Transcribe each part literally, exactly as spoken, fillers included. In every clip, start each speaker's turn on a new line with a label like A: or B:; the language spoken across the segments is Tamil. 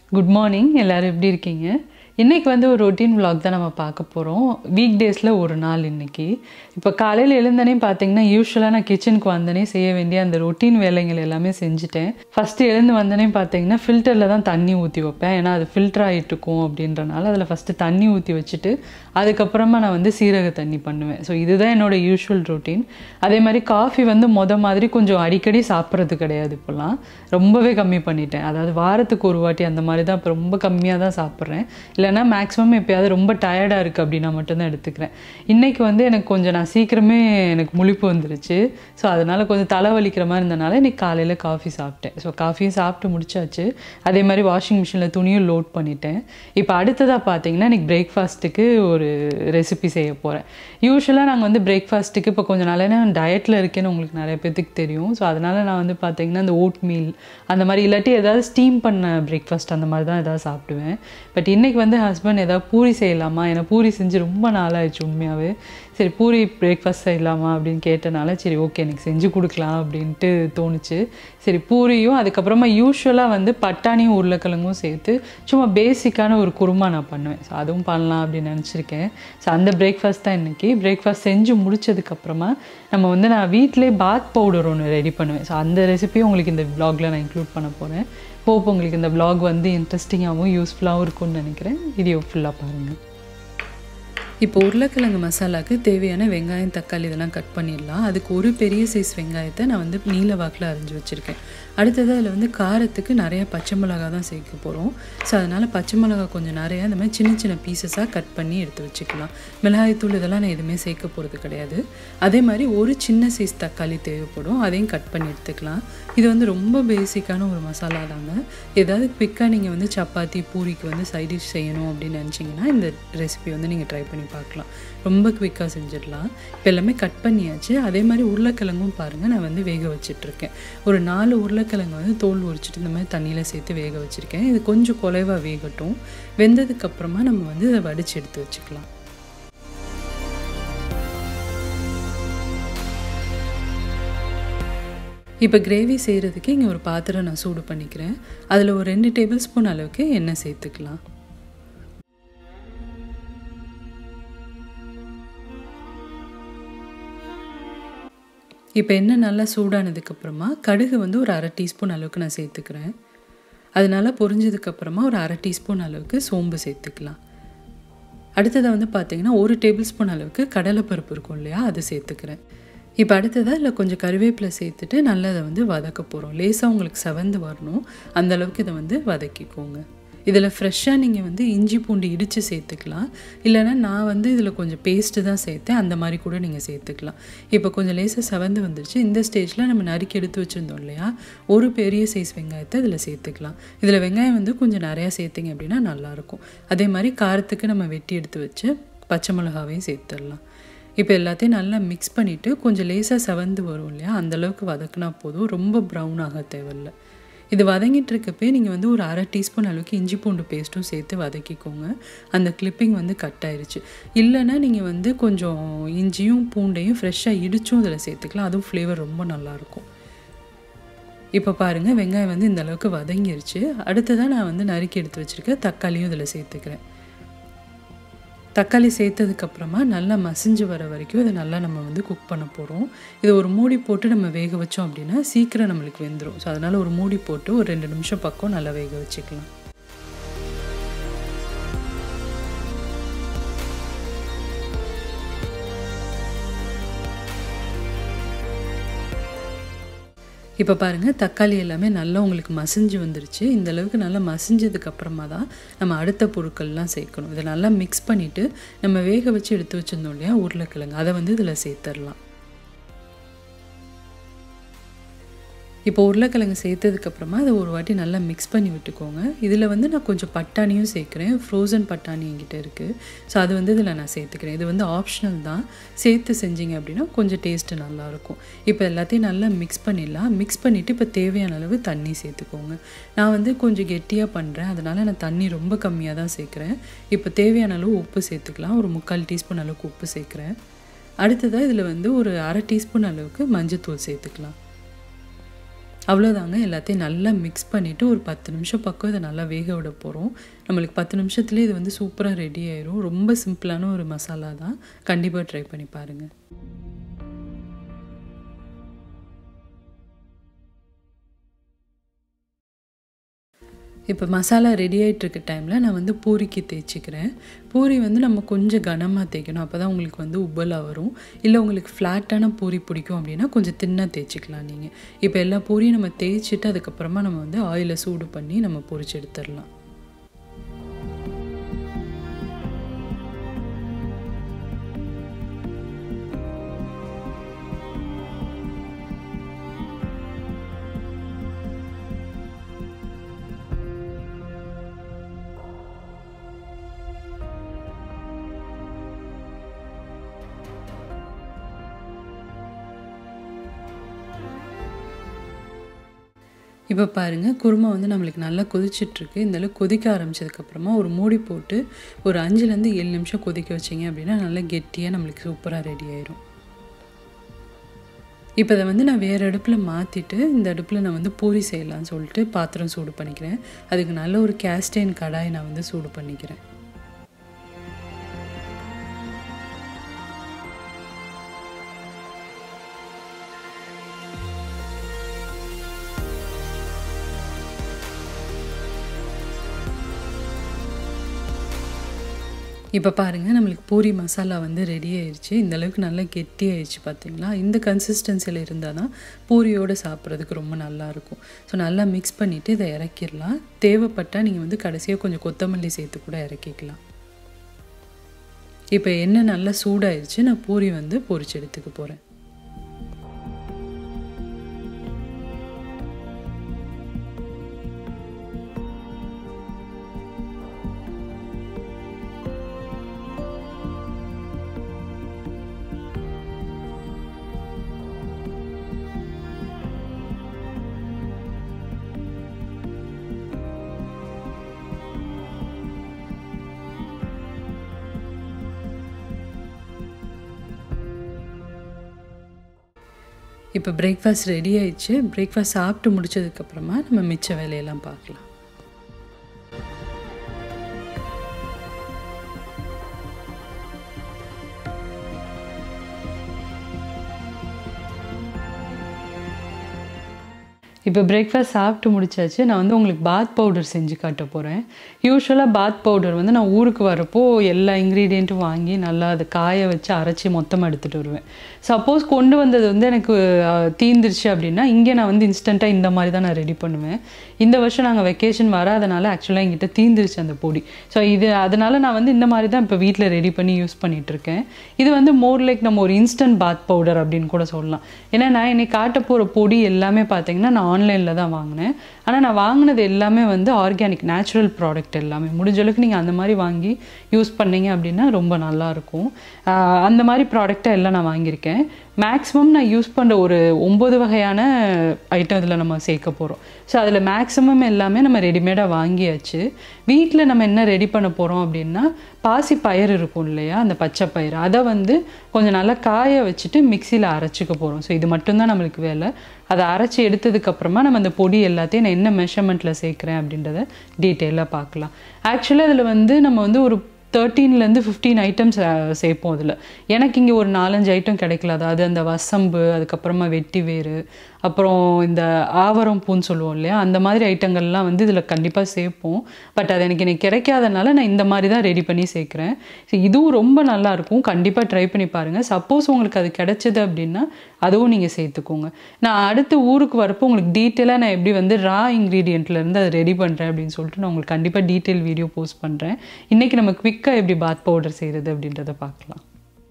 A: Good morning. எல்லாரும் எப்படி இருக்கீங்க? இன்றைக்கி வந்து ஒரு ரொட்டீன் விலாக் தான் நம்ம பார்க்க போகிறோம். வீக் டேஸில் ஒரு நாள் இன்றைக்கி. இப்போ காலையில் எழுந்தனே பார்த்தீங்கன்னா யூஸ்வலாக நான் கிச்சனுக்கு வந்தனே செய்ய வேண்டிய அந்த ரொட்டீன் வேலைகள் எல்லாமே செஞ்சுட்டேன். ஃபஸ்ட்டு எழுந்து வந்தனே பார்த்தீங்கன்னா ஃபில்டரில் தான் தண்ணி ஊற்றி வைப்பேன். ஏன்னா அது ஃபில்டர் ஆகிட்டு இருக்கும் அப்படின்றனால அதில் ஃபஸ்ட்டு தண்ணி ஊற்றி வச்சுட்டு அதுக்கப்புறமா நான் வந்து சீரக தண்ணி பண்ணுவேன். ஸோ இதுதான் என்னோடய யூஸ்வல் ரொட்டீன். அதே மாதிரி காஃபி வந்து மொதல் மாதிரி கொஞ்சம் அடிக்கடி சாப்பிட்றது கிடையாது. இப்போலாம் ரொம்பவே கம்மி பண்ணிட்டேன். அதாவது வாரத்துக்கு ஒரு வாட்டி அந்த மாதிரி தான். இப்போ ரொம்ப கம்மியாக தான் சாப்பிட்றேன். இல்லைனா மேக்ஸிமம் எப்போயாவது ரொம்ப டயர்டாக இருக்குது அப்படின்னா மட்டும்தான் எடுத்துக்கிறேன். இன்றைக்கி வந்து எனக்கு கொஞ்சம் நான் சீக்கிரமே எனக்கு முழிப்பு வந்துருச்சு. ஸோ அதனால் கொஞ்சம் தலைவலிக்கிற மாதிரி இருந்தனால இன்றைக்கி காலையில் காஃபி சாப்பிட்டேன். ஸோ காஃபியும் சாப்பிட்டு முடிச்சாச்சு. அதே மாதிரி வாஷிங் மிஷினில் துணியும் லோட் பண்ணிட்டேன். இப்போ அடுத்ததாக பார்த்தீங்கன்னா இன்றைக்கி பிரேக்ஃபாஸ்ட்டுக்கு ஒரு ரெசிபி செய்ய போகிறேன். யூஸ்வலாக நாங்கள் வந்து பிரேக்ஃபாஸ்ட்டுக்கு இப்போ கொஞ்சம் நாளே நான் டயட்டில் இருக்கேன்னு உங்களுக்கு நிறைய பேத்துக்கு தெரியும். ஸோ அதனால் நான் வந்து பார்த்தீங்கன்னா இந்த ஓட் மீல் அந்த மாதிரி இல்லாட்டி ஏதாவது ஸ்டீம் பண்ண பிரேக்ஃபாஸ்ட் அந்த மாதிரி தான் ஏதாவது சாப்பிடுவேன். பட் இன்றைக்கி வந்து ஹஸ்பண்ட் ஏதாவது பூரி செய்யலாமா, ஏன்னா பூரி செஞ்சு ரொம்ப நாளாகிடுச்சு உண்மையாகவே. சரி பூரி பிரேக்ஃபாஸ்ட் செய்யலாமா அப்படின்னு கேட்டனால சரி ஓகே எனக்கு செஞ்சு கொடுக்கலாம் அப்படின்ட்டு தோணுச்சு. சரி பூரியும் அதுக்கப்புறமா யூஸ்வலாக வந்து பட்டாணியும் உருளைக்கிழங்கும் சேர்த்து சும்மா பேசிக்கான ஒரு குருமா நான் பண்ணுவேன். ஸோ அதுவும் பண்ணலாம் அப்படின்னு நினச்சிருக்கேன். ஸோ அந்த பிரேக்ஃபாஸ்ட் தான் இன்றைக்கி. பிரேக்ஃபாஸ்ட் செஞ்சு முடிச்சதுக்கப்புறமா நம்ம வந்து நான் வீட்டிலே பாத் பவுடர் ஒன்று ரெடி பண்ணுவேன். ஸோ அந்த ரெசிபியும் உங்களுக்கு இந்த விலாகில் நான் இன்க்ளூட் பண்ண போகிறேன். ஹோப் உங்களுக்கு இந்த விலாக் வந்து இன்ட்ரெஸ்டிங்காகவும் யூஸ்ஃபுல்லாகவும் இருக்கும்னு நினைக்கிறேன். வீடியோ ஃபுல்லாக பாருங்கள். இப்போ உருளைக்கிழங்கு மசாலாவுக்கு தேவையான வெங்காயம் தக்காளி இதெல்லாம் கட் பண்ணிடலாம். அதுக்கு ஒரு பெரிய சைஸ் வெங்காயத்தை நான் வந்து நீல வாக்கில் அரிஞ்சு வச்சுருக்கேன். அடுத்தது அதில் வந்து காரத்துக்கு நிறையா பச்சை மிளகா தான் சேர்க்க போகிறோம். ஸோ அதனால் பச்சை மிளகா கொஞ்சம் நிறையா இந்த மாதிரி சின்ன சின்ன பீசஸாக கட் பண்ணி எடுத்து வச்சுக்கலாம். மிளகாய்த்தூள் இதெல்லாம் நான் எதுவுமே சேர்க்க போகிறது கிடையாது. அதே மாதிரி ஒரு சின்ன சைஸ் தக்காளி தேவைப்படும். அதையும் கட் பண்ணி எடுத்துக்கலாம். இது வந்து ரொம்ப பேசிக்கான ஒரு மசாலா தாங்க. ஏதாவது குவிக்காக நீங்கள் வந்து சப்பாத்தி பூரிக்கு வந்து சைட் டிஷ் செய்யணும் அப்படின்னு நினச்சிங்கன்னா இந்த ரெசிபி வந்து நீங்கள் ட்ரை பண்ணி பார்க்கலாம். ரொம்ப குவிக்காக செஞ்சிடலாம். இப்போ எல்லாமே கட் பண்ணியாச்சு. அதே மாதிரி உருளைக்கிழங்கும் பாருங்கள் நான் வந்து வேக வச்சிட்ருக்கேன். ஒரு நாலு உருளைக்கிழங்கு வந்து தோல் உரிச்சிட்டு இந்த மாதிரி தண்ணியில் சேர்த்து வேக வச்சுருக்கேன். இது கொஞ்சம் குலைவாக வேகட்டும். வெந்ததுக்கப்புறமா நம்ம வந்து இதை வடித்து எடுத்து வச்சுக்கலாம். இப்போ கிரேவி செய்கிறதுக்கு இங்கே ஒரு பாத்திரம் நான் சூடு பண்ணிக்கிறேன். அதில் ஒரு ரெண்டு டேபிள் ஸ்பூன் அளவுக்கு எண்ணெய் சேர்த்துக்கலாம். இப்போ எண்ணெய் நல்லா சூடானதுக்கப்புறமா கடுகு வந்து ஒரு அரை டீஸ்பூன் அளவுக்கு நான் சேர்த்துக்கிறேன். அதனால் பொரிஞ்சதுக்கப்புறமா ஒரு அரை டீஸ்பூன் அளவுக்கு சோம்பு சேர்த்துக்கலாம். அடுத்ததை வந்து பார்த்திங்கன்னா ஒரு டேபிள் ஸ்பூன் அளவுக்கு கடலைப்பருப்பு இருக்கும் இல்லையா, அது சேர்த்துக்கிறேன். இப்போ அடுத்ததாக இல்லை கொஞ்சம் கருவேப்பிலை சேர்த்துட்டு நல்லா அதை வந்து வதக்க போகிறோம். லேசாக உங்களுக்கு செவந்து வரணும், அந்தளவுக்கு இதை வந்து வதக்கிக்கோங்க. இதில் ஃப்ரெஷ்ஷாக நீங்கள் வந்து இஞ்சி பூண்டு இடித்து சேர்த்துக்கலாம். இல்லைனா நான் வந்து இதில் கொஞ்சம் பேஸ்ட்டு தான் சேர்த்தேன், அந்த மாதிரி கூட நீங்கள் சேர்த்துக்கலாம். இப்போ கொஞ்சம் லேசாக செவந்து வந்துருச்சு. இந்த ஸ்டேஜில் நம்ம நறுக்கி எடுத்து வச்சுருந்தோம் இல்லையா, ஒரு பெரிய சைஸ் வெங்காயத்தை இதில் சேர்த்துக்கலாம். இதில் வெங்காயம் வந்து கொஞ்சம் நிறையா சேர்த்திங்க அப்படின்னா நல்லாயிருக்கும். அதே மாதிரி காரத்துக்கு நம்ம வெட்டி எடுத்து வச்சு பச்சை மிளகாவையும் சேர்த்துடலாம். இப்போ எல்லாத்தையும் நல்லா மிக்ஸ் பண்ணிவிட்டு கொஞ்சம் லேசாக செவந்து வரும் இல்லையா, அந்தளவுக்கு வதக்குனா போதும். ரொம்ப ப்ரௌன் ஆக தேவையில்லை. இது வதங்கிட்டு இருக்கப்பே நீங்கள் வந்து ஒரு அரை டீஸ்பூன் அளவுக்கு இஞ்சி பூண்டு பேஸ்ட்டும் சேர்த்து வதக்கிக்கோங்க. அந்த கிளிப்பிங் வந்து கட் ஆயிடுச்சு. இல்லைன்னா நீங்கள் வந்து கொஞ்சம் இஞ்சியும் பூண்டையும் ஃப்ரெஷ்ஷாக இடிச்சும் இதில் சேர்த்துக்கலாம். அதுவும் ஃப்ளேவர் ரொம்ப நல்லாயிருக்கும். இப்போ பாருங்கள் வெங்காயம் வந்து இந்த அளவுக்கு வதங்கிருச்சு. அடுத்ததாக நான் வந்து நறுக்கி எடுத்து வச்சுருக்கேன் தக்காளியும் இதில் சேர்த்துக்கிறேன். தக்காளி சேர்த்ததுக்கப்புறமா நல்லா மசிஞ்சு வர வரைக்கும் இதை நல்லா நம்ம வந்து குக் பண்ண போகிறோம். இதை ஒரு மூடி போட்டு நம்ம வேக வச்சோம் அப்படின்னா சீக்கிரம் நம்மளுக்கு வெந்துடும். ஸோ அதனால் ஒரு மூடி போட்டு ஒரு ரெண்டு நிமிஷம் பக்கம் நல்லா வேக வச்சுக்கலாம். இப்போ பாருங்கள் தக்காளி எல்லாமே நல்லா உங்களுக்கு மசிஞ்சு வந்துருச்சு. இந்த அளவுக்கு நல்லா மசிஞ்சதுக்கப்புறமா தான் நம்ம அடுத்த பொருட்கள்லாம் சேர்க்கணும். இதை நல்லா மிக்ஸ் பண்ணிவிட்டு நம்ம வேக வச்சு எடுத்து வச்சுருந்தோம் இல்லையா உருளைக்கிழங்கு, அதை வந்து இதில் சேர்த்துடலாம். இப்போ உருளைக்கிழங்கு சேர்த்ததுக்கப்புறமா அதை ஒரு வாட்டி நல்லா மிக்ஸ் பண்ணி விட்டுக்கோங்க. இதில் வந்து நான் கொஞ்சம் பட்டாணியும் சேர்க்குறேன். ஃப்ரோசன் பட்டாணி என்கிட்ட இருக்குது. ஸோ அது வந்து இதில் நான் சேர்த்துக்கிறேன். இது வந்து ஆப்ஷனல் தான். சேர்த்து செஞ்சிங்க அப்படின்னா கொஞ்சம் டேஸ்ட்டு நல்லாயிருக்கும். இப்போ எல்லாத்தையும் நல்லா மிக்ஸ் பண்ணிடலாம். மிக்ஸ் பண்ணிவிட்டு இப்போ தேவையான அளவு தண்ணி சேர்த்துக்கோங்க. நான் வந்து கொஞ்சம் கெட்டியாக பண்ணுறேன், அதனால் நான் தண்ணி ரொம்ப கம்மியாக தான் சேர்க்குறேன். இப்போ தேவையான அளவு உப்பு சேர்த்துக்கலாம். ஒரு முக்கால் டீஸ்பூன் அளவுக்கு உப்பு சேர்க்குறேன். அடுத்ததாக இதில் வந்து ஒரு அரை டீஸ்பூன் அளவுக்கு மஞ்சத்தூள் சேர்த்துக்கலாம். அவ்வளோதாங்க. எல்லாத்தையும் நல்லா மிக்ஸ் பண்ணிவிட்டு ஒரு பத்து நிமிஷம் பக்கம் இதை நல்லா வேக விட போகிறோம். நம்மளுக்கு பத்து நிமிஷத்துலேயே இது வந்து சூப்பராக ரெடி ஆயிரும். ரொம்ப சிம்பிளான ஒரு மசாலா தான். கண்டிப்பாக ட்ரை பண்ணி பாருங்கள். இப்போ மசாலா ரெடி ஆகிட்டுருக்க டைமில் நான் வந்து பூரிக்கு தேய்ச்சிக்கிறேன். பூரி வந்து நம்ம கொஞ்சம் கனமாக தேய்க்கணும். அப்போ தான் உங்களுக்கு வந்து உப்பலாக வரும். இல்லை உங்களுக்கு ஃப்ளாட்டான பூரி பிடிக்கும் அப்படின்னா கொஞ்சம் தின்னாக தேய்ச்சிக்கலாம் நீங்கள். இப்போ எல்லா பூரியும் நம்ம தேய்ச்சிட்டு அதுக்கப்புறமா நம்ம வந்து ஆயிலை சூடு பண்ணி நம்ம பொரிச்சு எடுத்துடலாம். இப்போ பாருங்கள், குருமா வந்து நம்மளுக்கு நல்லா கொதிச்சிட்ருக்கு. இந்தளவுக்கு கொதிக்க ஆரம்பித்ததுக்கப்புறமா ஒரு மூடி போட்டு ஒரு அஞ்சுலேருந்து ஏழு நிமிஷம் கொதிக்க வச்சிங்க அப்படின்னா நல்லா கெட்டியாக நம்மளுக்கு சூப்பராக ரெடி ஆயிரும். இப்போ இதை வந்து நான் வேறு அடுப்பில் மாற்றிட்டு இந்த அடுப்பில் நான் வந்து பூரி செய்யலான்னு சொல்லிட்டு பாத்திரம் சூடு பண்ணிக்கிறேன். அதுக்கு நல்ல ஒரு கேஸ்டைன் கடாய் நான் வந்து சூடு பண்ணிக்கிறேன். இப்போ பாருங்கள், நம்மளுக்கு பூரி மசாலா வந்து ரெடி ஆயிடுச்சு. இந்தளவுக்கு நல்லா கெட்டி ஆயிடுச்சு பார்த்தீங்களா? இந்த கன்சிஸ்டன்சியில் இருந்தால் தான் பூரியோடு சாப்பிட்றதுக்கு ரொம்ப நல்லாயிருக்கும். ஸோ நல்லா மிக்ஸ் பண்ணிவிட்டு இதை இறக்கிடலாம். தேவைப்பட்டால் நீங்கள் வந்து கடைசியாக கொஞ்சம் கொத்தமல்லி சேர்த்து கூட இறக்கிக்கலாம். இப்போ எண்ணெய் நல்லா சூடாயிடுச்சு. நான் பூரி வந்து பொரிச்சு எடுத்துக்க போகிறேன். இப்போ பிரேக்ஃபாஸ்ட் ரெடி ஆயிடுச்சு. பிரேக்ஃபாஸ்ட் சாப்பிட்டு முடிச்சதுக்கப்புறமா நம்ம மிச்ச வேலையெல்லாம் பார்க்கலாம். இப்போ பிரேக்ஃபாஸ்ட் சாப்பிட்டு முடிச்சாச்சு. நான் வந்து உங்களுக்கு பாத் பவுடர் செஞ்சு காட்ட போகிறேன். யூஸ்வலாக பாத் பவுடர் வந்து நான் ஊருக்கு வரப்போ எல்லா இன்க்ரீடியண்ட்டும் வாங்கி நல்லா அதை காய வச்சு அரைச்சி மொத்தமாக எடுத்துகிட்டு வருவேன். சப்போஸ் கொண்டு வந்தது வந்து எனக்கு தீந்துருச்சு அப்படின்னா இங்கே நான் வந்து இன்ஸ்டண்ட்டாக இந்த மாதிரி தான் நான் ரெடி பண்ணுவேன். இந்த வருஷம் நாங்கள் வெக்கேஷன் வராதனால ஆக்சுவலாக எங்கிட்ட தீந்துருச்சு அந்த பொடி. ஸோ இது அதனால் நான் வந்து இந்த மாதிரி தான் இப்போ வீட்டில் ரெடி பண்ணி யூஸ் பண்ணிகிட்ருக்கேன். இது வந்து மோர் லைக் நம்ம ஒரு இன்ஸ்டன்ட் பாத் பவுடர் அப்படின்னு கூட சொல்லலாம். ஏன்னா நான் இன்னைக்கு காட்ட போகிற பொடி எல்லாமே பார்த்தீங்கன்னா நான் ஆன்லைனில் தான் வாங்கினேன். ஆனால் நான் வாங்கினது எல்லாமே வந்து ஆர்கானிக் நேச்சுரல் ப்ராடக்ட் எல்லாமே. முடிஞ்ச அளவுக்கு நீங்கள் அந்த மாதிரி வாங்கி யூஸ் பண்ணீங்க அப்படின்னா ரொம்ப நல்லாயிருக்கும். அந்த மாதிரி ப்ராடக்டை எல்லாம் நான் வாங்கியிருக்கேன். மேக்ஸிமம் நான் யூஸ் பண்ணுற ஒரு ஒம்பது வகையான ஐட்டம் இதில் நம்ம சேர்க்க போகிறோம். ஸோ அதில் மேக்ஸிமம் எல்லாமே நம்ம ரெடிமேடாக வாங்கியாச்சு. வீட்டில் நம்ம என்ன ரெடி பண்ண போகிறோம் அப்படின்னா பாசி பயிர் இருக்கும் இல்லையா, அந்த பச்சை பயிர், அதை வந்து கொஞ்சம் நல்லா காய வச்சுட்டு மிக்சியில் அரைச்சிக்க போகிறோம். ஸோ இது மட்டும்தான் நம்மளுக்கு வேலை. அதை அரைச்சி எடுத்ததுக்கப்புறமா நம்ம அந்த பொடி எல்லாத்தையும் நான் என்ன மெஷர்மெண்ட்டில் சேர்க்குறேன் அப்படின்றத டீட்டெயிலாக பார்க்கலாம். ஆக்சுவலாக அதில் வந்து நம்ம வந்து ஒரு தேர்ட்டீன்லேருந்து ஃபிஃப்டீன் ஐட்டம்ஸ் சேர்ப்போம் அதில். எனக்கு இங்கே ஒரு நாலஞ்சு ஐட்டம் கிடைக்கல. அதாவது அந்த வசம்பு, அதுக்கப்புறமா வெட்டி வேறு, அப்புறம் இந்த ஆவரம் பூன்னு சொல்லுவோம் இல்லையா, அந்த மாதிரி ஐட்டங்கள்லாம் வந்து இதில் கண்டிப்பாக சேர்ப்போம். பட் அது எனக்கு எனக்கு கிடைக்காதனால நான் இந்த மாதிரி தான் ரெடி பண்ணி சேர்க்குறேன். ஸோ இதுவும் ரொம்ப நல்லாயிருக்கும். கண்டிப்பாக ட்ரை பண்ணி பாருங்கள். சப்போஸ் உங்களுக்கு அது கிடைச்சது அப்படின்னா அதுவும் நீங்கள் சேர்த்துக்கோங்க. நான் அடுத்து ஊருக்கு வரப்போ உங்களுக்கு டீட்டெயிலாக நான் எப்படி வந்து ரா இன்க்ரீடியண்ட்லேருந்து அதை ரெடி பண்ணுறேன் அப்படின்னு சொல்லிட்டு நான் உங்களுக்கு கண்டிப்பாக டீட்டெயில் வீடியோ போஸ்ட் பண்ணுறேன். இன்றைக்கி நம்ம குவிக்காக எப்படி பாத் பவுடர் செய்கிறது அப்படின்றத பார்க்கலாம்.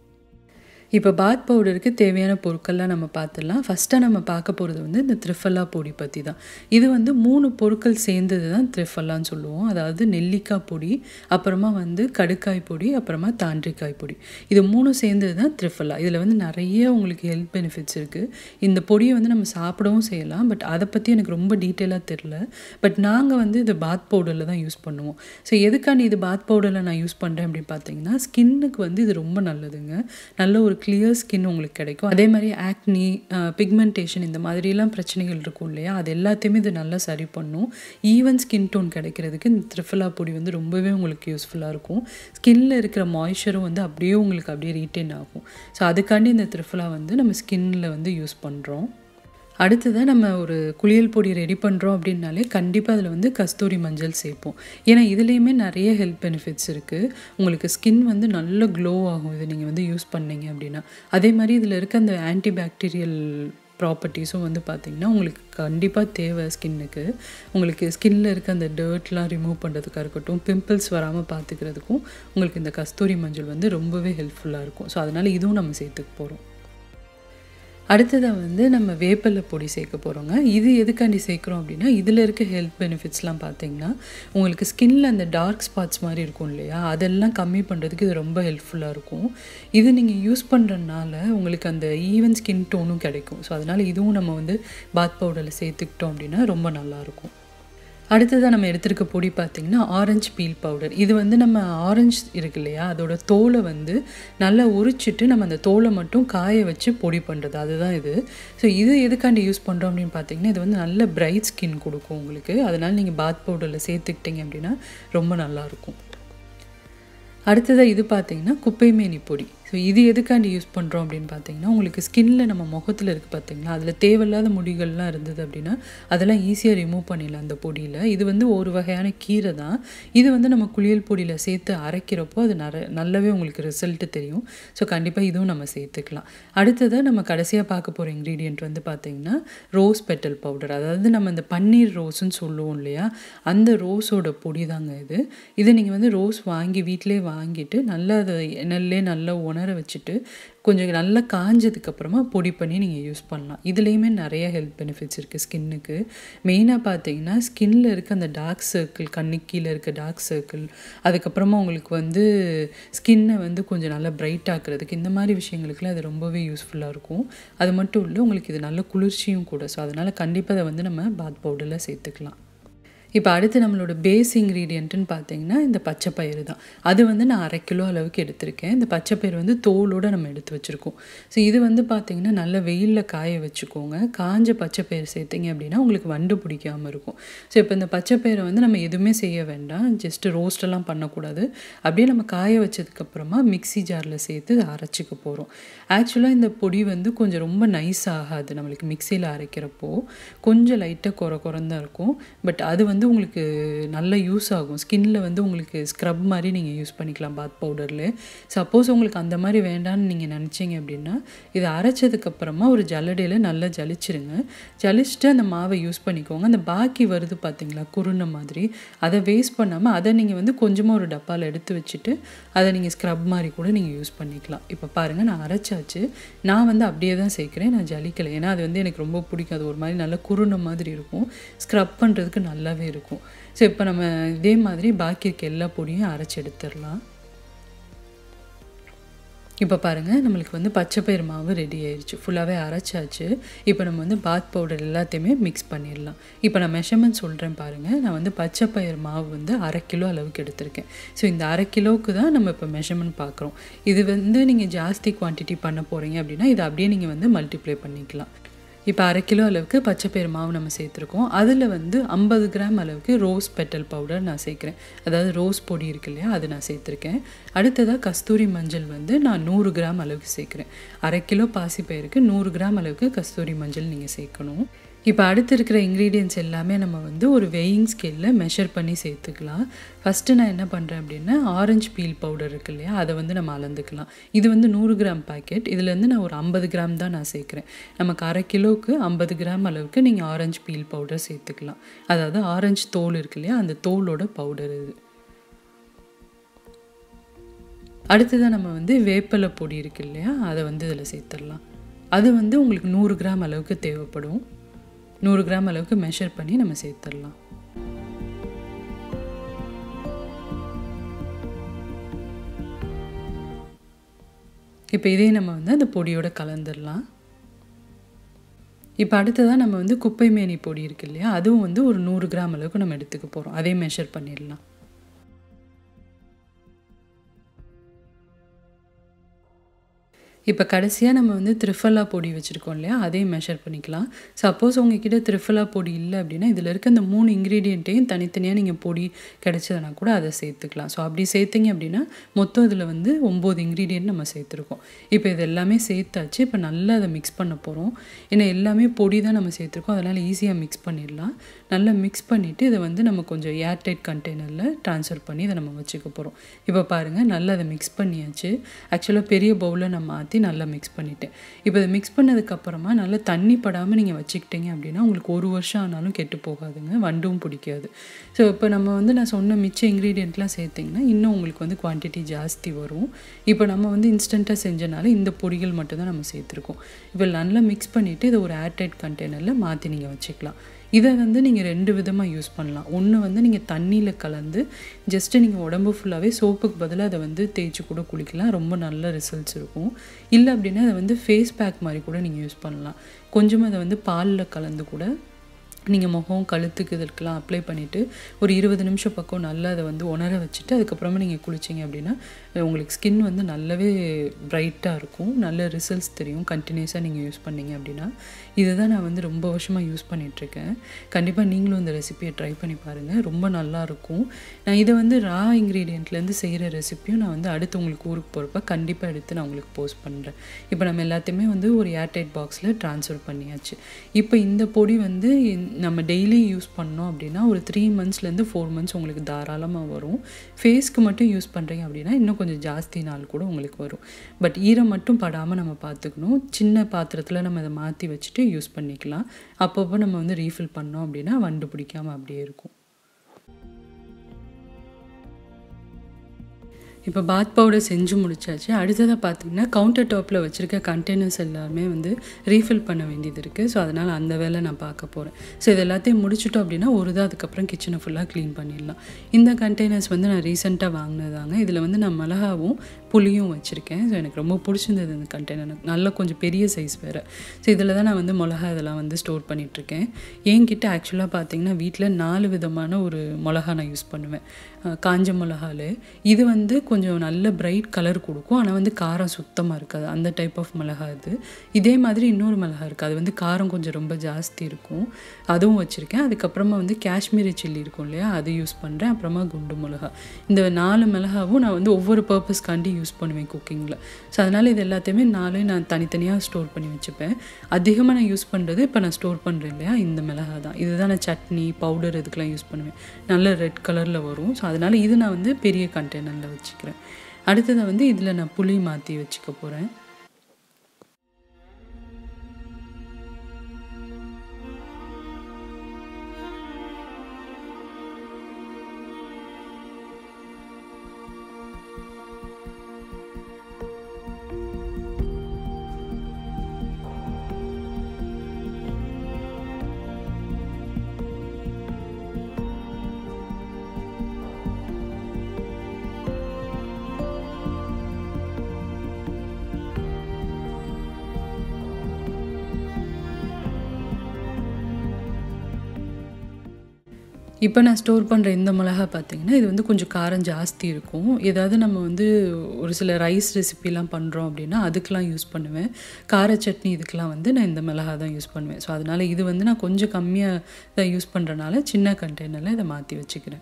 A: இப்போ பாத் பவுடருக்கு தேவையான பொருட்கள்லாம் நம்ம பார்த்துடலாம். ஃபஸ்ட்டாக நம்ம பார்க்க போகிறது வந்து இந்த த்ரிஃபல்லா பொடி பற்றி தான். இது வந்து மூணு பொருட்கள் சேர்ந்தது தான் த்ரிஃபல்லான்னு சொல்லுவோம். அதாவது நெல்லிக்காய் பொடி, அப்புறமா வந்து கடுக்காய் பொடி, அப்புறமா தாண்டிக்காய் பொடி. இது மூணும் சேர்ந்தது தான் த்ரிஃபல்லா. இதில் வந்து நிறைய உங்களுக்கு ஹெல்த் பெனிஃபிட்ஸ் இருக்குது. இந்த பொடியை வந்து நம்ம சாப்பிடவும் செய்யலாம். பட் அதை பற்றி எனக்கு ரொம்ப டீட்டெயிலாக தெரில. பட் நாங்கள் வந்து இது பாத் பவுடரில் தான் யூஸ் பண்ணுவோம். ஸோ எதுக்காண்டி இது பாத் பவுடரில் நான் யூஸ் பண்ணுறேன் அப்படின்னு பார்த்தீங்கன்னா ஸ்கின்னுக்கு வந்து இது ரொம்ப நல்லதுங்க. நல்ல ஒரு கிளியர் ஸ்கின் உங்களுக்கு கிடைக்கும். அதே மாதிரி ஆக்னி, பிக்மெண்டேஷன் இந்த மாதிரிலாம் பிரச்சனைகள் இருக்கும் இல்லையா, அது எல்லாத்தையுமே இது நல்லா சரி பண்ணும். ஈவன் ஸ்கின் டோன் கிடைக்கிறதுக்கு இந்த த்ரிஃபலா பொடி வந்து ரொம்பவே உங்களுக்கு யூஸ்ஃபுல்லாக இருக்கும். ஸ்கின்னில் இருக்கிற மாய்ஸ்சரும் வந்து அப்படியே உங்களுக்கு அப்படியே ரீட்டைன் ஆகும். ஸோ அதுக்காண்டி இந்த த்ரிஃபலா வந்து நம்ம ஸ்கின்னில் வந்து யூஸ் பண்ணுறோம். அடுத்ததாக நம்ம ஒரு குளியல் பொடி ரெடி பண்ணுறோம் அப்படின்னாலே கண்டிப்பாக அதில் வந்து கஸ்தூரி மஞ்சள் சேர்ப்போம். ஏன்னா இதுலேயுமே நிறைய ஹெல்த் பெனிஃபிட்ஸ் இருக்குது. உங்களுக்கு ஸ்கின் வந்து நல்ல க்ளோ ஆகும் இது நீங்கள் வந்து யூஸ் பண்ணீங்க அப்படின்னா. அதே மாதிரி இதில் இருக்க அந்த ஆன்டிபாக்டீரியல் ப்ராப்பர்ட்டிஸும் வந்து பார்த்திங்கன்னா உங்களுக்கு கண்டிப்பாக தேவை ஸ்கின்னுக்கு. உங்களுக்கு ஸ்கின்னில் இருக்க அந்த டர்ட்லாம் ரிமூவ் பண்ணுறதுக்காக இருக்கட்டும், பிம்பிள்ஸ் வராமல் பார்த்துக்கிறதுக்கும் உங்களுக்கு இந்த கஸ்தூரி மஞ்சள் வந்து ரொம்பவே ஹெல்ப்ஃபுல்லாக இருக்கும். ஸோ அதனால் இதுவும் நம்ம சேர்த்துக்க போகிறோம். அடுத்ததாக வந்து நம்ம வேப்பிலை பொடி சேர்க்க போகிறோங்க. இது எதுக்காண்டி சேர்க்குறோம் அப்படின்னா, இதில் இருக்க ஹெல்த் பெனிஃபிட்ஸ்லாம் பார்த்திங்கன்னா உங்களுக்கு ஸ்கின்னில் அந்த டார்க் ஸ்பாட்ஸ் மாதிரி இருக்கும் இல்லையா, அதெல்லாம் கம்மி பண்ணுறதுக்கு இது ரொம்ப ஹெல்ப்ஃபுல்லாக இருக்கும். இது நீங்கள் யூஸ் பண்ணுறதுனால உங்களுக்கு அந்த ஈவன் ஸ்கின் டோனும் கிடைக்கும். ஸோ அதனால் இதுவும் நம்ம வந்து பாத் பவுடரில் சேர்த்துக்கிட்டோம் அப்படின்னா ரொம்ப நல்லாயிருக்கும். அடுத்ததாக நம்ம எடுத்துருக்க பொடி பார்த்திங்கன்னா ஆரஞ்சு பீல் பவுடர். இது வந்து நம்ம ஆரஞ்சு இருக்கு இல்லையா, அதோட தோலை வந்து நல்லா உரிச்சிட்டு நம்ம அந்த தோலை மட்டும் காய வச்சு பொடி பண்ணுறது, அதுதான் இது. ஸோ இது எதுக்காண்டி யூஸ் பண்ணுறோம் அப்படின்னு பார்த்திங்கன்னா, இது வந்து நல்ல பிரைட் ஸ்கின் கொடுக்கும் உங்களுக்கு. அதனால் நீங்கள் பாத் பவுடரில் சேர்த்துக்கிட்டிங்க அப்படின்னா ரொம்ப நல்லாயிருக்கும். அடுத்ததாக இது பார்த்திங்கன்னா குப்பைமேனி பொடி. ஸோ இது எதுக்காண்டி யூஸ் பண்ணுறோம் அப்படின்னு பார்த்தீங்கன்னா, உங்களுக்கு ஸ்கின்னில் நம்ம முகத்தில் இருக்குது பார்த்திங்களா, அதில் தேவையில்லாத முடிகள்லாம் இருந்தது அப்படின்னா அதெல்லாம் ஈஸியாக ரிமூவ் பண்ணிடலாம் அந்த பொடியில். இது வந்து ஒரு வகையான கீரை தான். இது வந்து நம்ம குளியல் பொடியில் சேர்த்து அரைக்கிறப்போ அது நிற நல்லாவே உங்களுக்கு ரிசல்ட்டு தெரியும். ஸோ கண்டிப்பாக இதுவும் நம்ம சேர்த்துக்கலாம். அடுத்ததாக நம்ம கடைசியாக பார்க்க போகிற இன்க்ரீடியன்ட் வந்து பார்த்திங்கன்னா ரோஸ் பெட்டல் பவுடர். அதாவது நம்ம இந்த பன்னீர் ரோஸுன்னு சொல்லுவோம் இல்லையா, அந்த ரோஸோட பொடி தாங்க இது. இதை நீங்கள் வந்து ரோஸ் வாங்கி வீட்டிலே வாங்கிட்டு நல்லா அதை எண்ணெயிலே நல்லா உணர வச்சுட்டு கொஞ்சம் நல்லா காஞ்சதுக்கப்புறமா பொடி பண்ணி நீங்கள் யூஸ் பண்ணலாம். இதுலேயுமே நிறைய ஹெல்த் பெனிஃபிட்ஸ் இருக்குது ஸ்கின்னுக்கு. மெயினாக பார்த்தீங்கன்னா ஸ்கின்னில் இருக்க அந்த டார்க் சர்க்கிள், கண்ணுக்கு கீழே இருக்க டார்க் சர்க்கிள், அதுக்கப்புறமா உங்களுக்கு வந்து ஸ்கின்னை வந்து கொஞ்சம் நல்லா பிரைட் ஆக்குறதுக்கு, இந்த மாதிரி விஷயங்களுக்குலாம் இது ரொம்பவே யூஸ்ஃபுல்லாக இருக்கும். அது மட்டும் இல்லை, உங்களுக்கு இது நல்ல குளிர்ச்சியும் கூட. ஸோ அதனால் கண்டிப்பாக அதை வந்து நம்ம பாத் பவுடரில் சேர்த்துக்கலாம். இப்போ அடுத்து நம்மளோட பேஸ் இன்க்ரீடியண்ட்டுன்னு பார்த்தீங்கன்னா இந்த பச்சை பயிறு தான். அது வந்து நான் அரை கிலோ அளவுக்கு எடுத்திருக்கேன். இந்த பச்சை பயிறு வந்து தோலோடு நம்ம எடுத்து வச்சுருக்கோம். ஸோ இது வந்து பார்த்திங்கன்னா நல்லா வெயிலில் காய வச்சுக்கோங்க. காஞ்ச பச்சை பயிறு சேர்த்திங்க அப்படின்னா உங்களுக்கு வண்டு பிடிக்காமல் இருக்கும். ஸோ இப்போ இந்த பச்சை பயிரை வந்து நம்ம எதுவுமே செய்ய வேண்டாம், ஜஸ்ட்டு ரோஸ்டெல்லாம் பண்ணக்கூடாது. அப்படியே நம்ம காய வச்சதுக்கப்புறமா மிக்ஸி ஜாரில் சேர்த்து அரைச்சிக்க போகிறோம். ஆக்சுவலாக இந்த பொடி வந்து கொஞ்சம் ரொம்ப நைஸ் ஆகாது நம்மளுக்கு மிக்சியில் அரைக்கிறப்போ, கொஞ்சம் லைட்டாக குறை குறைந்தான் இருக்கும். பட் அது வந்து உங்களுக்கு நல்ல யூஸ் ஆகும். ஸ்கின்னில் வந்து உங்களுக்கு ஸ்க்ரப் மாதிரி நீங்கள் யூஸ் பண்ணிக்கலாம் பாத் பவுடரில். சப்போஸ் உங்களுக்கு அந்த மாதிரி வேண்டான்னு நீங்கள் நினச்சிங்க அப்படின்னா இதை அரைச்சதுக்கப்புறமா ஒரு ஜல்லடையில் நல்லா ஜலிச்சிருங்க. ஜலிச்சுட்டு அந்த மாவை யூஸ் பண்ணிக்கோங்க. அந்த பாக்கி வருது பார்த்திங்களா குருணை மாதிரி, அதை வேஸ்ட் பண்ணாமல் அதை நீங்கள் வந்து கொஞ்சமாக ஒரு டப்பாவில் எடுத்து வச்சுட்டு அதை நீங்கள் ஸ்க்ரப் மாதிரி கூட நீங்கள் யூஸ் பண்ணிக்கலாம். இப்போ பாருங்கள், நான் அரைச்சாச்சு. நான் வந்து அப்படியே தான் சேர்க்குறேன், நான் ஜலிக்கலை. ஏன்னா அது வந்து எனக்கு ரொம்ப பிடிக்கும். அது ஒரு மாதிரி நல்லா குருணை மாதிரி இருக்கும், ஸ்க்ரப் பண்ணுறதுக்கு நல்லாவே இருக்கும். ஸோ இப்போ நம்ம இதே மாதிரி பாக்கி இருக்க எல்லா பொடியும் அரைச்சி எடுத்துடலாம். இப்போ பாருங்கள், நம்மளுக்கு வந்து பச்சை பயிறு மாவு ரெடி ஆயிடுச்சு, ஃபுல்லாகவே அரைச்சாச்சு. இப்போ நம்ம வந்து பாத் பவுடர் எல்லாத்தையுமே மிக்ஸ் பண்ணிடலாம். இப்போ நான் மெஷர்மெண்ட் சொல்கிறேன் பாருங்கள். நான் வந்து பச்சை பயிறு மாவு வந்து அரை கிலோ அளவுக்கு எடுத்திருக்கேன். ஸோ இந்த அரை கிலோவுக்கு தான் நம்ம இப்போ மெஷர்மெண்ட் பார்க்குறோம். இது வந்து நீங்கள் ஜாஸ்தி குவான்டிட்டி பண்ண போகிறீங்க அப்படின்னா இதை அப்படியே நீங்கள் வந்து மல்டிப்ளை பண்ணிக்கலாம். இப்போ அரை கிலோ அளவுக்கு பச்சை பயிறு மாவு நம்ம சேர்த்துருக்கோம். அதில் வந்து ஐம்பது கிராம் அளவுக்கு ரோஸ் பெட்டல் பவுடர் நான் சேர்க்குறேன். அதாவது ரோஸ் பொடி இருக்கு இல்லையா, அது நான் சேர்த்துருக்கேன். அடுத்ததாக கஸ்தூரி மஞ்சள் வந்து நான் நூறு கிராம் அளவுக்கு சேர்க்குறேன். அரை கிலோ பாசி பயிருக்கு நூறு கிராம் அளவுக்கு கஸ்தூரி மஞ்சள் நீங்கள் சேர்க்கணும். இப்போ அடுத்து இருக்கிற இன்க்ரீடியன்ட்ஸ் எல்லாமே நம்ம வந்து ஒரு வெயிங் ஸ்கேலில் மெஷர் பண்ணி சேர்த்துக்கலாம். ஃபஸ்ட்டு நான் என்ன பண்ணுறேன் அப்படின்னா ஆரஞ்சு பீல் பவுடர் இருக்கு இல்லையா, அதை வந்து நம்ம அளந்துக்கலாம். இது வந்து நூறு கிராம் பாக்கெட். இதுலேருந்து நான் ஒரு ஐம்பது கிராம் தான் நான் சேர்க்குறேன். நமக்கு அரை கிலோவுக்கு ஐம்பது கிராம் அளவுக்கு நீங்கள் ஆரஞ்சு பீல் பவுடர் சேர்த்துக்கலாம். அதாவது ஆரஞ்சு தோல் இருக்கு இல்லையா, அந்த தோலோட பவுடர் இது. அடுத்ததாக நம்ம வந்து வேப்பிலை பொடி இருக்கு இல்லையா, அதை வந்து இதில் சேர்த்துடலாம். அது வந்து உங்களுக்கு நூறு கிராம் அளவுக்கு தேவைப்படும். நூறு கிராம் அளவுக்கு மெஷர் பண்ணி நம்ம சேர்த்துடலாம். இப்போ இதே நம்ம வந்து அந்த பொடியோட கலந்துடலாம். இப்போ அடுத்ததாக நம்ம வந்து குப்பை மேனி பொடி இருக்கு இல்லையா, அதுவும் வந்து ஒரு நூறு கிராம் அளவுக்கு நம்ம எடுத்துக்க போகிறோம். அதே மெஷர் பண்ணிடலாம். இப்போ கடைசியாக நம்ம வந்து த்ரிஃபலா பொடி வச்சுருக்கோம் இல்லையா, அதையும் மெஷர் பண்ணிக்கலாம். சப்போஸ் உங்ககிட்ட த்ரிஃபலா பொடி இல்லை அப்படின்னா இதில் இருக்க இந்த மூணு இன்க்ரீடியண்ட்டையும் தனித்தனியாக நீங்கள் பொடி கிடைச்சதுனா கூட அதை சேர்த்துக்கலாம். ஸோ அப்படி சேர்த்திங்க அப்படின்னா மொத்தம் இதில் வந்து ஒம்பது இன்க்ரீடியன்ட் நம்ம சேர்த்துருக்கோம். இப்போ இது எல்லாமே சேர்த்தாச்சு. இப்போ நல்லா அதை மிக்ஸ் பண்ண போகிறோம். ஏன்னா எல்லாமே பொடி தான் நம்ம சேர்த்துருக்கோம், அதனால் ஈஸியாக மிக்ஸ் பண்ணிடலாம். நல்லா மிக்ஸ் பண்ணிவிட்டு இதை வந்து நம்ம கொஞ்சம் ஏர்டைட் கண்டெய்னரில் ட்ரான்ஸ்ஃபர் பண்ணி இதை நம்ம வச்சுக்க போகிறோம். இப்போ பாருங்கள், நல்லா அதை மிக்ஸ் பண்ணியாச்சு. ஆக்சுவலாக பெரிய பவுலில் நம்ம மாற்றி நல்லா மிக்ஸ் பண்ணிவிட்டேன். இப்போ இதை மிக்ஸ் பண்ணதுக்கப்புறமா நல்லா தண்ணி படாமல் நீங்கள் வச்சுக்கிட்டீங்க அப்படின்னா உங்களுக்கு ஒரு வருஷம் ஆனாலும் கெட்டு போகாதுங்க, வண்டும் பிடிக்காது. ஸோ இப்போ நம்ம வந்து நான் சொன்ன மிச்ச இன்க்ரீடியண்ட்லாம் சேர்த்திங்கன்னா இன்னும் உங்களுக்கு வந்து குவான்டிட்டி ஜாஸ்தி வரும். இப்போ நம்ம வந்து இன்ஸ்டண்ட்டாக செஞ்சனால இந்த பொடிகள் மட்டும்தான் நம்ம சேர்த்துருக்கோம். இப்போ நல்லா மிக்ஸ் பண்ணிவிட்டு இதை ஒரு ஏர்டைட் கண்டெய்னரில் மாற்றி நீங்கள் வச்சுக்கலாம். இதை வந்து நீங்கள் ரெண்டு விதமாக யூஸ் பண்ணலாம். ஒன்று வந்து நீங்கள் தண்ணியில் கலந்து ஜஸ்ட்டு நீங்கள் உடம்பு ஃபுல்லாகவே சோப்புக்கு பதிலாக அதை வந்து தேய்ச்சி கூட குளிக்கலாம், ரொம்ப நல்ல ரிசல்ட்ஸ் இருக்கும். இல்லை அப்படின்னா அதை வந்து ஃபேஸ் பேக் மாதிரி கூட நீங்கள் யூஸ் பண்ணலாம். கொஞ்சமாக அதை வந்து பாலில் கலந்து கூட நீங்கள் முகம் கழுத்துக்கு இதற்கெல்லாம் அப்ளை பண்ணிவிட்டு ஒரு இருபது நிமிஷம் பக்கம் நல்லா அதை வந்து உணர வச்சுட்டு அதுக்கப்புறமா நீங்கள் குளிச்சிங்க அப்படின்னா உங்களுக்கு ஸ்கின் வந்து நல்லாவே ப்ரைட்டாக இருக்கும், நல்ல ரிசல்ட்ஸ் தெரியும் கண்டினியூஸாக நீங்கள் யூஸ் பண்ணிங்க அப்படின்னா. இதை தான் நான் வந்து ரொம்ப வருஷமாக யூஸ் பண்ணிகிட்ருக்கேன். கண்டிப்பாக நீங்களும் இந்த ரெசிபியை ட்ரை பண்ணி பாருங்கள், ரொம்ப நல்லாயிருக்கும். நான் இதை வந்து ரா இன்க்ரீடியண்ட்லேருந்து செய்கிற ரெசிப்பியும் நான் வந்து அடுத்து உங்களுக்கு ஊருக்கு போகிறப்ப கண்டிப்பாக எடுத்து நான் உங்களுக்கு போஸ்ட் பண்ணுறேன். இப்போ நம்ம எல்லாத்தையுமே வந்து ஒரு ஏர்டைட் பாக்ஸில் ட்ரான்ஸ்ஃபர் பண்ணியாச்சு. இப்போ இந்த பொடி வந்து நம்ம டெய்லி யூஸ் பண்ணோம் அப்படின்னா ஒரு த்ரீ மந்த்ஸ்லேருந்து ஃபோர் மந்த்ஸ் உங்களுக்கு தாராளமாக வரும். ஃபேஸ்க்கு மட்டும் யூஸ் பண்ணுறீங்க அப்படின்னா இன்னும் கொஞ்சம் ஜாஸ்தி நாள் கூட உங்களுக்கு வரும். பட் ஈரம் மட்டும் படாமல் நம்ம பார்த்துக்கணும். சின்ன பாத்திரத்தில் நம்ம அதை மாற்றி வச்சுட்டு யூஸ் பண்ணிக்கலாம். அப்பப்போ நம்ம வந்து ரீஃபில் பண்ணோம் அப்படின்னா வண்டு பிடிக்காமல் அப்படியே இருக்கும். இப்போ பாத் பவுடர் செஞ்சு முடிச்சாச்சு. அடுத்ததாக பார்த்திங்கன்னா கவுண்டர் டாப்பில் வச்சுருக்க கண்டெய்னர்ஸ் எல்லாமே வந்து ரீஃபில் பண்ண வேண்டியது இருக்குது. ஸோ அதனால் அந்த வேலை நான் பார்க்க போகிறேன். ஸோ இது எல்லாத்தையும் முடிச்சுட்டோம் அப்படின்னா ஒரு தான் அதுக்கப்புறம் கிச்சனை ஃபுல்லாக க்ளீன் பண்ணிடலாம். இந்த கண்டெய்னர்ஸ் வந்து நான் ரீசெண்டாக வாங்கினதாங்க. இதில் வந்து நான் மிளகாவும் புளியும் வச்சுருக்கேன். ஸோ எனக்கு ரொம்ப பிடிச்சிருந்தது இந்த கண்டெய்னர், நல்லா கொஞ்சம் பெரிய சைஸ் வேறு. ஸோ இதில் தான் நான் வந்து மிளகா இதெல்லாம் வந்து ஸ்டோர் பண்ணிகிட்ருக்கேன். என்கிட்ட ஆக்சுவலாக பார்த்திங்கன்னா வீட்டில் நாலு விதமான ஒரு மிளகா நான் யூஸ் பண்ணுவேன். காஞ்ச மிளகாவில் இது வந்து கொஞ்சம் நல்ல பிரைட் கலர் கொடுக்கும், ஆனால் வந்து காரம் சுத்தமாக இருக்காது, அந்த டைப் ஆஃப் மிளகா இது. இதே மாதிரி இன்னொரு மிளகா இருக்குது, அது வந்து காரம் கொஞ்சம் ரொம்ப ஜாஸ்தி இருக்கும், அதுவும் வச்சுருக்கேன். அதுக்கப்புறமா வந்து காஷ்மீரி சில்லி இருக்கும் இல்லையா, அது யூஸ் பண்ணுறேன். அப்புறமா குண்டு மிளகா. இந்த நாலு மிளகாவும் நான் வந்து ஒவ்வொரு பர்பஸ்க்காண்டி யூஸ் பண்ணுவேன் குக்கிங்கில். ஸோ அதனால் இது எல்லாத்தையுமே நாளையும் நான் தனித்தனியாக ஸ்டோர் பண்ணி வச்சுப்பேன். அதிகமாக நான் யூஸ் பண்ணுறது இப்போ நான் ஸ்டோர் பண்ணுறேன் இல்லையா, இந்த மிளகா தான். இதுதான் நான் சட்னி பவுடர் இதுக்கெலாம் யூஸ் பண்ணுவேன், நல்ல ரெட் கலரில் வரும். ஸோ அதனால் இது நான் வந்து பெரிய கண்டெய்னரில் வச்சுக்கிறேன். அடுத்ததை வந்து இதில் நான் புளி மாற்றி வச்சுக்க போகிறேன். இப்போ நான் ஸ்டோர் பண்ணுற இந்த மிளகா பார்த்திங்கன்னா இது வந்து கொஞ்சம் காரம் ஜாஸ்தி இருக்கும். ஏதாவது நம்ம வந்து ஒரு சில ரைஸ் ரெசிபிலாம் பண்ணுறோம் அப்படின்னா அதுக்கெலாம் யூஸ் பண்ணுவேன். கார சட்னி இதுக்கெலாம் வந்து நான் இந்த மிளகா தான் யூஸ் பண்ணுவேன். ஸோ அதனால் இது வந்து நான் கொஞ்சம் கம்மியாக தான் யூஸ் பண்ணுறனால சின்ன கண்டெய்னரில் இதை மாற்றி வச்சுக்கிறேன்.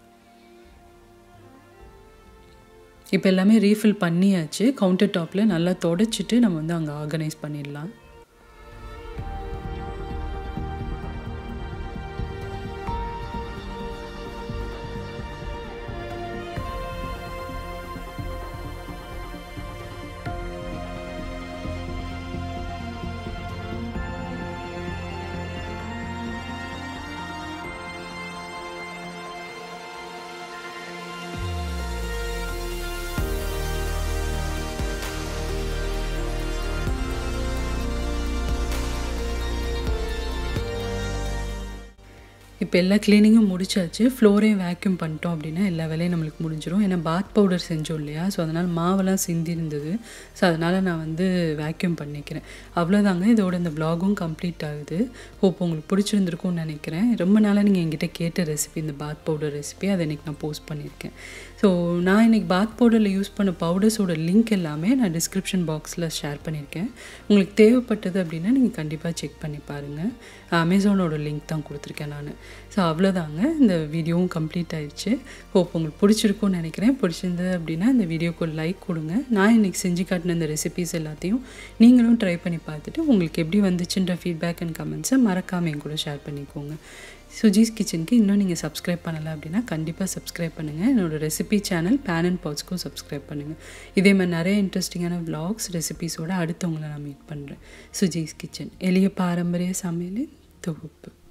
A: இப்போ எல்லாமே ரீஃபில் பண்ணியாச்சு. கவுண்டர் டாப்பில் நல்லா தொடச்சிட்டு நம்ம வந்து அங்கே ஆர்கனைஸ் பண்ணிடலாம். இப்போ எல்லா க்ளீனிங்கும் முடிச்சாச்சு. ஃப்ளோரையும் வேக்யூம் பண்ணிட்டோம் அப்படின்னா எல்லா வேலையும் நம்மளுக்கு முடிஞ்சிடும். ஏன்னா பாத் பவுடர் செஞ்சோம் இல்லையா, ஸோ அதனால் மாவெல்லாம் சிந்தி இருந்தது. ஸோ அதனால் நான் வந்து வேக்யூம் பண்ணிக்கிறேன். அவ்வளோதாங்க, இதோட இந்த வ்ளாகும் கம்ப்ளீட் ஆகுது. ஹோப் உங்களுக்கு பிடிச்சிருந்துருக்கும்னு நினைக்கிறேன். ரொம்ப நாளாக நீங்கள் என்கிட்ட கேட்ட ரெசிபி இந்த பாத் பவுடர் ரெசிபி, அதை இன்றைக்கி நான் போஸ்ட் பண்ணியிருக்கேன். ஸோ நான் இன்றைக்கி பாத் பவுடரில் யூஸ் பண்ண பவுடர்ஸோட லிங்க் எல்லாமே நான் டிஸ்கிரிப்ஷன் பாக்ஸில் ஷேர் பண்ணியிருக்கேன். உங்களுக்கு தேவைப்பட்டது அப்படின்னா நீங்கள் கண்டிப்பாக செக் பண்ணி பாருங்கள். அமேசானோட லிங்க் தான் கொடுத்துருக்கேன் நான். ஸோ அவ்வளோதாங்க, இந்த வீடியோவும் கம்ப்ளீட் ஆயிடுச்சு. ஹோப் உங்களுக்கு பிடிச்சிருக்கும்னு நினைக்கிறேன். பிடிச்சிருந்தது அப்படின்னா இந்த வீடியோக்கு ஒரு லைக் கொடுங்க. நான் இன்றைக்கி செஞ்சு காட்டின இந்த ரெசிபீஸ் எல்லாத்தையும் நீங்களும் ட்ரை பண்ணி பார்த்துட்டு உங்களுக்கு எப்படி வந்துச்சுன்ற ஃபீட்பேக் அண்ட் கமெண்ட்ஸை மறக்காமல் என் கூட ஷேர் பண்ணிக்கோங்க. சுஜீஸ் கிச்சனுக்கு இன்னும் நீங்கள் சப்ஸ்கிரைப் பண்ணலை அப்படின்னா கண்டிப்பாக சப்ஸ்கிரைப் பண்ணுங்கள். என்னோடய ரெசிபி சேனல் பேன் அண்ட் பாட்ஸ்க்கும் சப்ஸ்கிரைப் பண்ணுங்கள். இதே மாதிரி நிறைய இன்ட்ரெஸ்டிங்கான விளாக்ஸ் ரெசிபீஸோடு அடுத்தவங்களை நான் மீட் பண்ணுறேன். சுஜீஸ் கிச்சன், எளிய பாரம்பரிய சமையலின் தொகுப்பு.